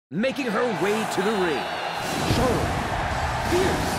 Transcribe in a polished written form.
Making her way to the ring, Charlotte Fierce.